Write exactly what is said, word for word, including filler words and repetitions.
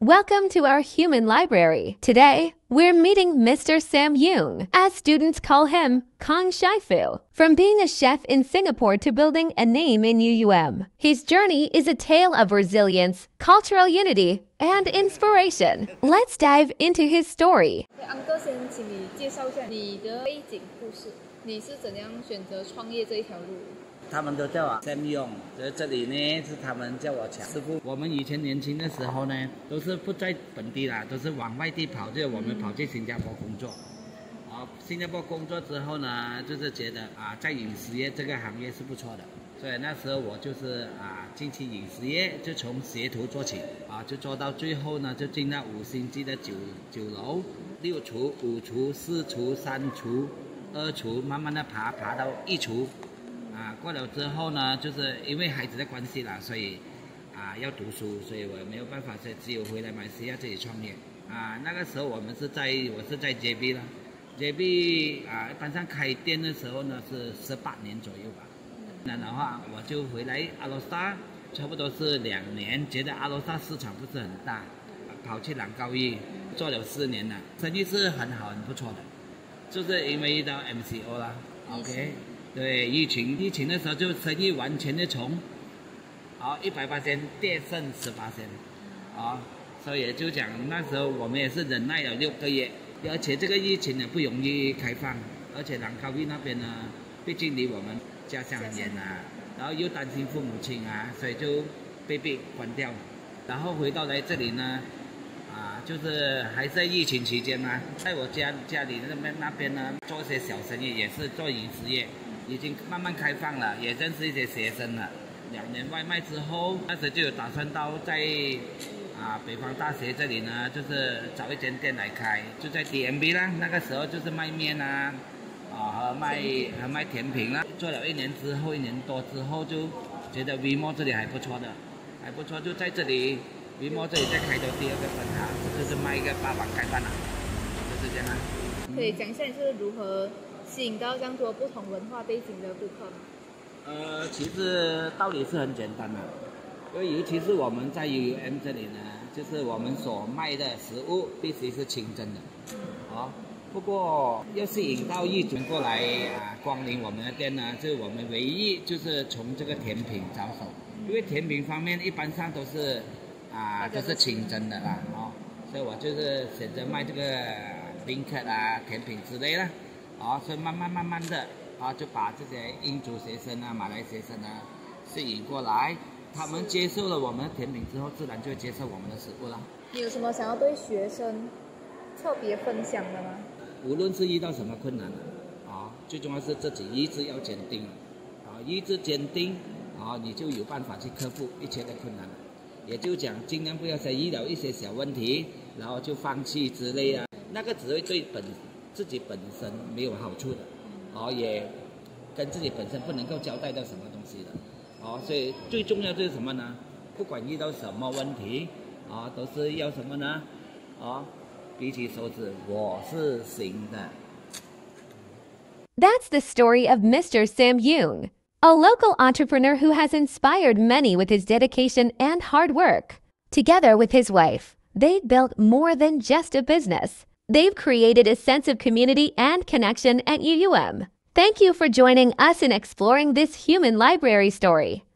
Welcome to our human library. Today, we're meeting Mister Sam Yoong, as students call him Kong Shai-Fu, from being a chef in Singapore to building a name in U U M. His journey is a tale of resilience, cultural unity, and inspiration. Let's dive into his story. Uncle 先请你介绍一下你的背景故事，你是怎样选择创业这一条路？ 他们都叫我 Sam Yoong， 在这里呢是他们叫我强师傅。我们以前年轻的时候呢，都是不在本地啦，都是往外地跑，就是我们跑去新加坡工作。啊，新加坡工作之后呢，就是觉得啊，在饮食业这个行业是不错的，所以那时候我就是啊进去饮食业，就从学徒做起，啊，就做到最后呢，就进到五星级的酒酒楼，六厨、五厨、四厨、三厨、二厨，慢慢的爬爬到一厨。啊，过了之后呢，就是因为孩子的关系啦，所以啊要读书，所以我没有办法，所以只有回来马来西亚自己创业。啊，那个时候我们是在我是在 J B 啦 ，J B 啊，一般上开店的时候呢是十八年左右吧。那的话我就回来阿罗萨，差不多是两年，觉得阿罗萨市场不是很大，跑去朗高域做了四年了，生意是很好很不错的，就是因为遇到 M C O 啦 ，OK。对，疫情疫情的时候就生意完全的从，好一百八千跌剩十八千，啊，所以就讲那时候我们也是忍耐了六个月，而且这个疫情呢不容易开放，而且朗高域那边呢，毕竟离我们家乡很远啊，然后又担心父母亲啊，所以就被被关掉，然后回到来这里呢，啊，就是还在疫情期间呢，在我家家里那边那边呢做一些小生意，也是做饮食业。已经慢慢开放了，也认识一些学生了。两年外卖之后，那时就有打算到在啊北方大学这里呢，就是找一间店来开，就在 D M B 啦。那个时候就是卖面啊，啊和卖和卖甜品啦。做了一年之后，一年多之后就觉得 V M O 这里还不错的，还不错，就在这里 V M O 这里再开到第二个分行，就是卖一个八碗盖饭啦，就是这样啊。 可以讲一下你是如何吸引到这样多不同文化背景的顾客吗？ 呃，其实道理是很简单的，因为尤其是我们在 U U M 这里呢，就是我们所卖的食物必须是清真的，哦。不过要是引到义军过来啊光临我们的店呢，就是我们唯一就是从这个甜品着手，因为甜品方面一般上都是啊都是清真的啦，哦，所以我就是选择卖这个冰克啊甜品之类的。啊，所以慢慢慢慢的啊，就把这些印度学生啊、马来学生啊吸引过来，他们接受了我们的甜品之后，自然就会接受我们的食物了。 你有什么想要对学生特别分享的吗？ 无论是遇到什么困难啊，最重要是自己意志要坚定啊，意志坚定啊，你就有办法去克服一切的困难。也就讲尽量不要再遇到一些小问题，然后就放弃之类啊，那个只会对本。自己本身没有好处的，哦，也跟自己本身不能够交代到什么东西的，哦，所以最重要就是什么呢？不管遇到什么问题，啊、哦，都是要什么呢？哦，举起手指，我是行的。 That's the story of Mister Sam Yoong, a local entrepreneur who has inspired many with his dedication and hard work. Together with his wife, they've built more than just a business. They've created a sense of community and connection at U U M. Thank you for joining us in exploring this human library story.